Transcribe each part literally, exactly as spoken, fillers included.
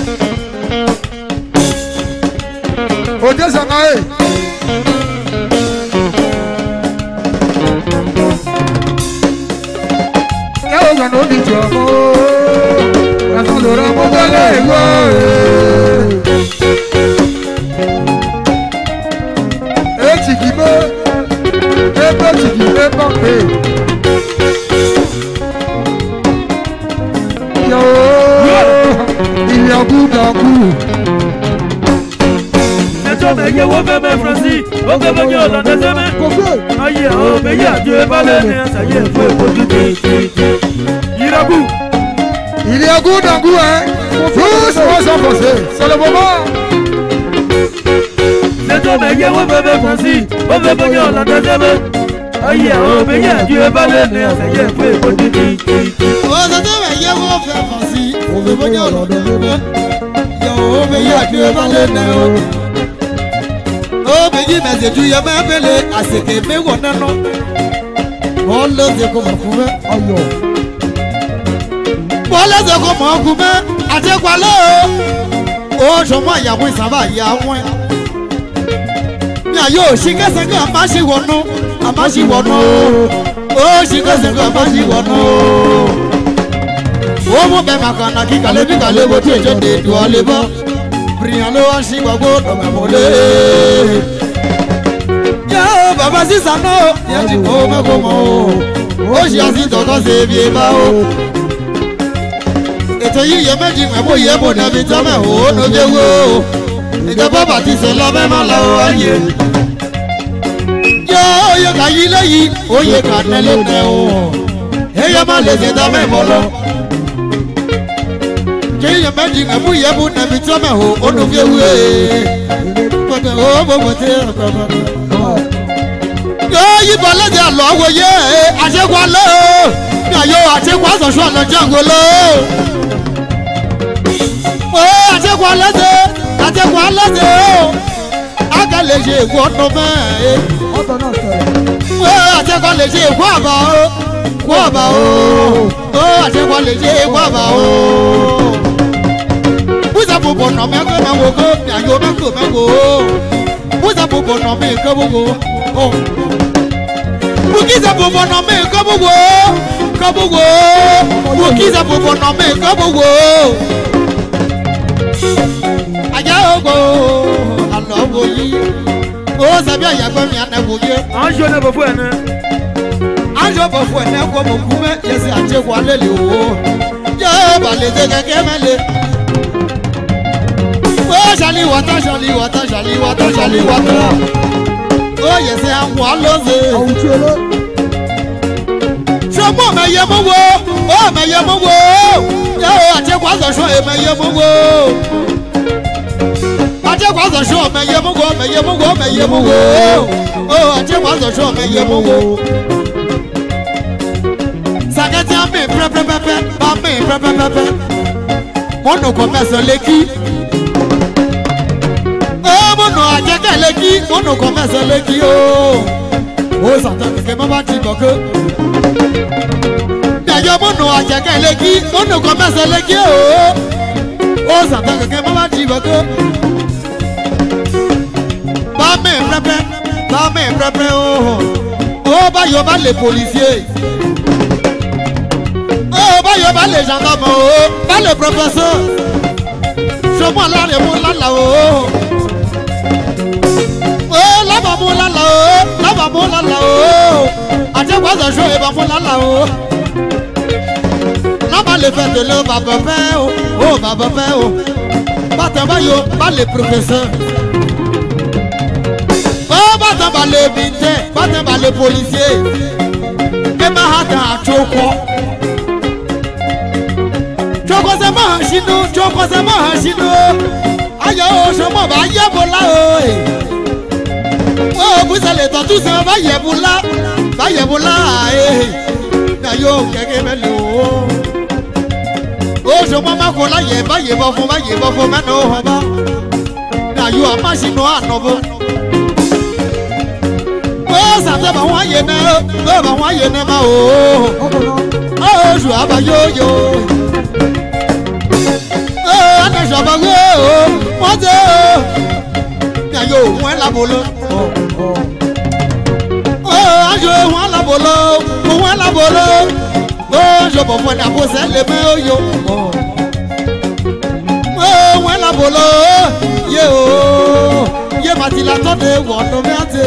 Ote Sangae. Yàrá ìgbà náà ní ìjọ mọ́. Àtúntò lọ́rọ̀ mọ́tọ́lẹ̀ ìwọ́. Ètìkì mọ́. Ébé tìkì ébé pé. Yóò ìyàgò dàkú. Mais il faut faire mes Francis, on peut venir dans des semaines. Aïe, oh, mais il y a Dieu, pas le nez, ça y est, il faut produire. Il a goût. Il y a goût d'un goût, hein. Tous vont s'enfoncer, c'est le moment. C'est toi, mais il faut faire mes Francis, on peut venir dans des semaines. Aïe, oh, mais il y a Dieu, pas le nez, ça y est, il faut produire. Oh, c'est toi, mais il faut faire Francis, on peut venir dans des semaines. Oh, mais il y a Dieu, pas le nez. Oh, mais il m'a dit tu y as même appelé à ce que mes non. Oh, le Dieu comme un fou, aïe. Oh, le Dieu comme un fou, à te quoi là? Oh, je m'en y a moins, ça va, y a moins. Yo, she gets a gun, Mashi Wono, a Mashi Wono. Oh, she gets a gun, Mashi Wono. Oh, mon père m'a connu, qui a levé, qui a levé, qui a levé, qui a levé. Briano Ashiwago no mamole. Yo baba si sano ya ti ko me ko mo. O si asi to ko se bi ba o. Eto yi ye meji me bo ye bo na bi ta me o no je wo. Ije baba ti se lo me ma la o aye. Yo yo ka yi le yi o ye ka ne le ne o. E ya ma le se ta me mo lo. Jẹ́ yẹn méjì ẹ̀mú yẹn mú nàbí tí wọ́n mẹ̀ hó onúfẹ́ wúwe. Pọ̀tẹ́ ó bọ̀bọ̀ tẹ́ ọ̀pọ̀ bọ̀. Yóò yíbọn lẹ́jẹ̀ àlọ́ wòye àṣekù alẹ́ o. Ní àyò àṣekù àṣọṣọ ọ̀nà jẹ́ǹgò lọ. Ó àṣekù alẹ́sẹ̀ àṣekù alẹ́sẹ̀ o. Àgà lè ṣe èkó ọ̀nà mẹ́ẹ̀. Ó àṣekù lè ṣe èkó àbá o. Èkó àbá o. Ó àṣekù lè ṣe èkó àbá o. Who's a bobo no me go na wo go ya yo me go me go. Who's a bobo no me go go. Oh. Who's a bobo no me go go. Go go. Who's a bobo no me go go. Aya go. Allah go yi. Oh sabi aya go mi ana go ye. Anjo na bo fu ene. Anjo bo fu ene ko mo ku me yesi aje ko alele o. Yo ba le je keke mele. Oh, Charlie water, Charlie water, Charlie water, Charlie water. Oh, yes, I'm one of them. So, my yamo, oh, my yamo, oh, I take one the show, my yamo. I take one the show, my yamo, my yamo, my yamo. Oh, I take one the show, my yamo. Sagatia me, pepe, pepe, pepe, pepe, pepe. Mono commerce leki. Mono ajeke leki, mono commerce leki o. O satan keke mama ti boko. Dayo mono ajeke leki, mono commerce leki o. O satan keke mama ti boko. Ba me prepe, ba me prepe o. O ba yo ba les policiers. O ba yo ba les gendarmes o, ba les professeurs. Je moi là les mots là là o. Oh, la maman la la oh, la maman la la oh. Ate quoi ça joue et maman la la oh. La balle fait de l'eau, papa père oh, oh papa père oh. Bata bayo, pas les professeurs. Oh bata ba les militaires, bata ba les policiers. Et ma hata a choko. Choko c'est ma chino, choko c'est ma chino. Ayo, je m'en vais y abola oh. Oh, vous allez dans tout ça, va y aboula, va y aboula eh. Nayo keke melo. Oh, je m'en vais kola ye, va y bafo, va y bafo mano haba. Nayo a machino a novo. Oh, ça te va wa ye na, oh va wa ye na ma oh. Oh, je aba yo yo. Oh, ana je bàbá gbé o wọ́n tẹ o ní ayé òun ẹ̀ làbò lọ. ó aṣọ òun ẹ̀ làbò lọ òun ẹ̀ làbò lọ ó aṣọ bọ̀bọ̀ ní àbòsẹ́ lè mẹ́ ó yọ. ó òun ẹ̀ làbò lọ yé o yé màtìlá tọ́de wọ̀ ọ̀dọ́ mi àti.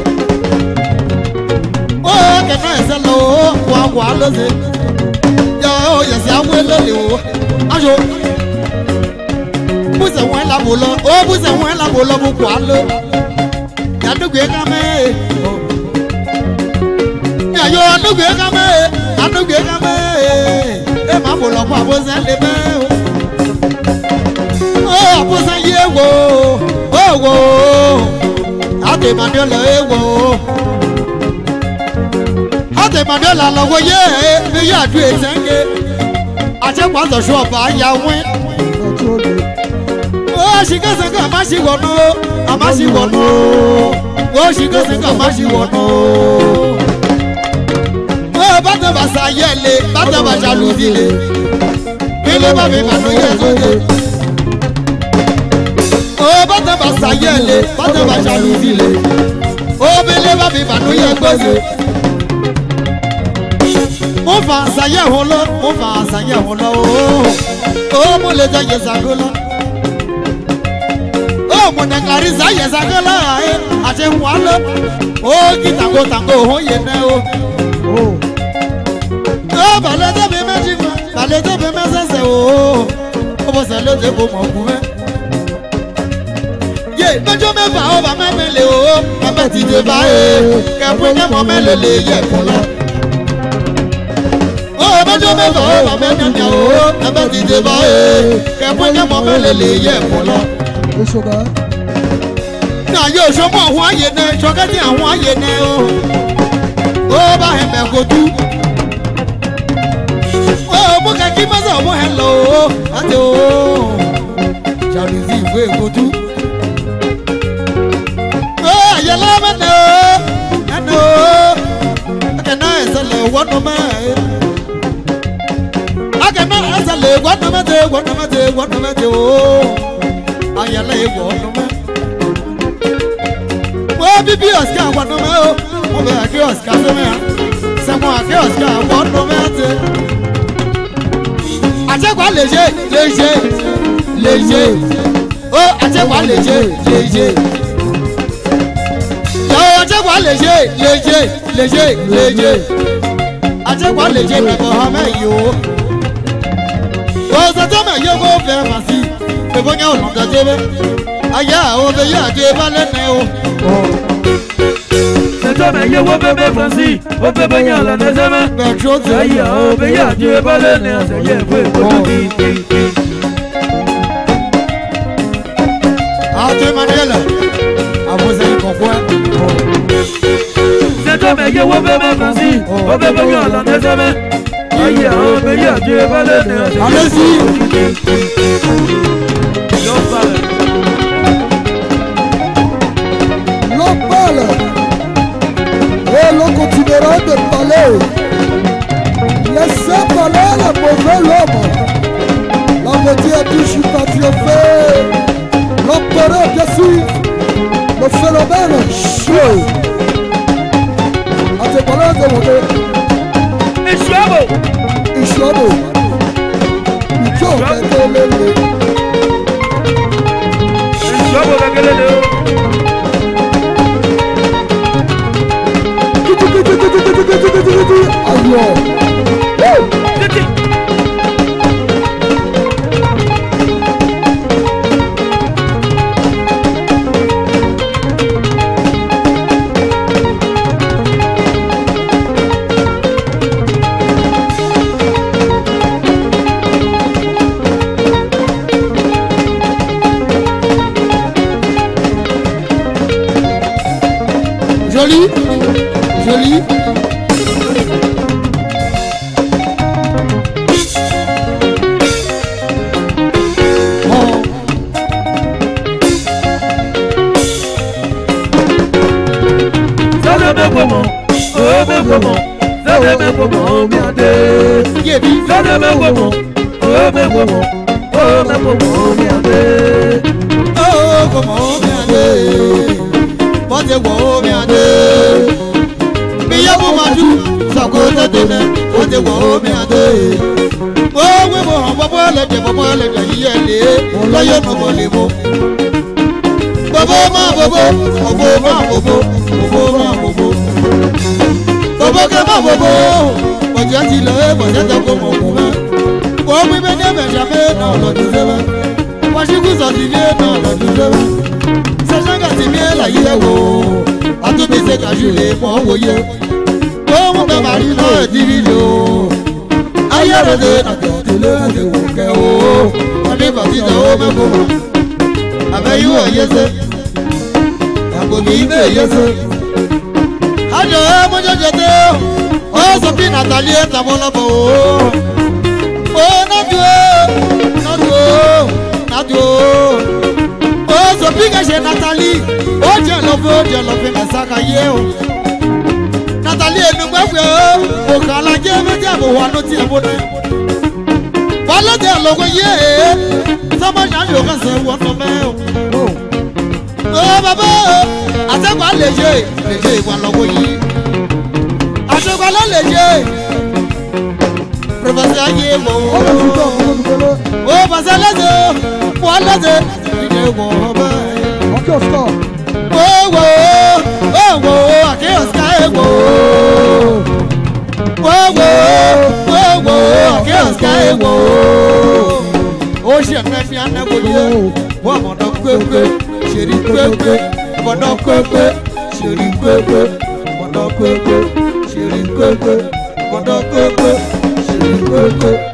ó kẹ̀kẹ́ ẹ̀sẹ̀ lọ ó wà wà lóṣè yẹ ó yẹ̀sẹ̀ àwọn elóde o aṣọ. Bùsẹ̀ wọn làbò lọ, ó bùsẹ̀ wọn làbò lọ bùkù àlọ́. Yàdúgbò ká mẹ́. Yàyọ̀ àdúgbò ká mẹ́, àdúgbò ká mẹ́. Ẹ máa bò lọ fún àbọ̀sẹ̀ lè mẹ́ o. Ó àbọ̀sẹ̀ yé wo, ó wo. Àtẹ̀mọ̀dé lọ é wo. Àtẹ̀mọ̀dé là lọ́wọ́ yé mi yá àdúgbò ìsẹ́ńgé. Àṣẹ́pàṣọ ṣọ́ọ̀bù àyàwó. Oh, she goes and come, she won't know. I'm she won't know. Oh, she goes and come, she won't know. Oh, but the Vasayele, but the Vajaludile. Billy Baby Manoya. Oh, but the Vasayele, but the Vajaludile. Oh, Billy Baby Manoya goes. Move on, Saya Holo, move on, Saya Holo. Oh, Moleta Yesagola. Mo na Clarissa Yesagola eh ase walo o ki tango tango ho ye na o o balete be meji ko balete be mesese o o bo se lo de bo mo ku me ye mejo me ba o ba me mele o baba ti de ba e ke pu ke mo mele le ye fun lo o mejo me ba o ba me nya o baba ti de ba e ke pu ke mo mele le ye fun lo na yóò sọmọ àwọn àyè náà sọkẹ́tì àwọn àyè náà o ó bá ẹ̀mẹ̀ kò tú ó mú kẹ́kí mọ́sán ọmọ ẹ̀ lọ o láti o ṣàlùfí ìwé kò tú ó àyẹ̀lá mẹ́ta o ẹ̀nà o akẹ́nà ẹ̀sẹ̀lẹ̀ wọ́nà mẹ́ẹ̀ akẹ́nà ẹ̀sẹ̀lẹ̀ wọ́nà mẹ́tẹ̀ wọ́nà mẹ́tẹ̀ wọ́nà mẹ́tẹ̀ o àyẹ̀lá ìwọ̀nà mẹ́ẹ̀. Oh, bibi Oscar, what no matter. Oh, be a Oscar, no matter. Someone a Oscar, what no matter. I take one léger, léger, léger. Oh, I take one léger, léger. Oh, I take one léger, léger, léger, léger. I take one léger, mais pour jamais yo. Oh, ça tombe, yo go faire merci. Mais bon, yo, on t'a dit. Aïe, on veut y aller, pas le néo. C'est toi, mais yo, bébé Francis, au bébé Yan, la deuxième. Aïe, on veut y aller, pas le néo. Ça y est, faut que ah, tu es Manuel. Ah, vous avez compris. C'est toi, mais yo, bébé Francis, au bébé Yan, la deuxième. Aïe, on veut y aller, pas le néo. Allez-y. Et l'on continuera de parler. Laissez parler le mauvais l'homme. La moitié a toujours pas triomphé. L'empereur, bien sûr. Le phénomène chaud. A te parler de mon Ishwabo. Ishwabo. Ishwabo. Ishwabo. Joli, joli. comment, oh mais comment, ça ne me comment bien de. Ça ne me comment, oh mais comment, oh mẹ bố bố mẹ đê ô cô mồ mẹ đê bó thế bố mẹ đê bây giờ bố mà chú sao cô ta tên nè bó thế bố mẹ đê bố quê bố hỏng bố bố lên để bố bố lên để ý em đi lo yêu nó bố đi bố bố bố mà bố bố bố bố mà bố bố bố bố mà bố bố bố bố cái mà bố bố bố chết thì lỡ bố chết đâu có một bố mà bố mới bên đây bên jamais non là tout ça moi je vous en dis bien non là tout ça c'est jamais si bien là il est beau à tout mais c'est qu'à juler pour envoyer bố mon père mari non est division ailleurs de la terre de le de mon cœur on est parti de haut même pour avec you yes à pour vivre yes alors moi je te oh ça puis Nathalie est à mon labo oh Nadio Nadio Nadio oh ça puis que j'ai Nathalie oh Dieu love Dieu love mais ça caillou Nathalie nous va faire au cala que me dit à voir nous tiens bon voilà de logo yé ça m'a jamais eu quand c'est what no man oh baba ate kwa léger léger kwa logo yé ate kwa léger professeur yé mo oh parce là de voilà de il bon ba ok Oscar oh oh oh oh ok Oscar oh oh oh oh oh ok Oscar oh oh j'ai un bien à goyer moi mon donc chéri pepe mon donc chéri pepe mon donc chéri pepe mon donc chéri pepe